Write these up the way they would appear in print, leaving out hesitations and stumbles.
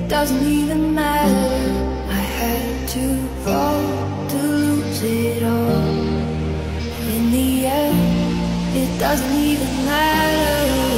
doesn't even matter. I had to fall to lose it all. In the end, it doesn't even matter.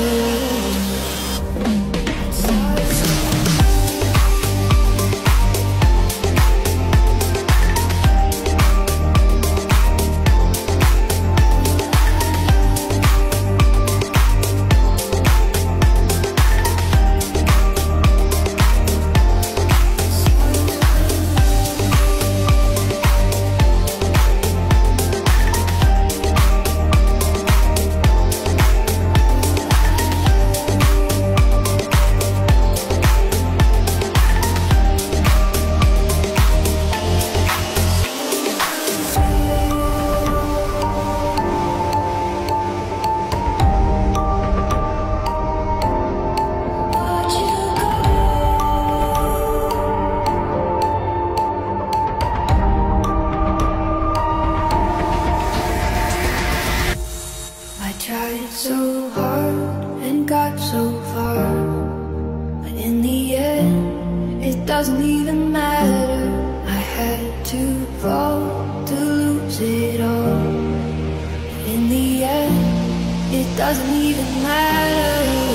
Doesn't even matter. I had to fall to lose it all. In the end, it doesn't even matter.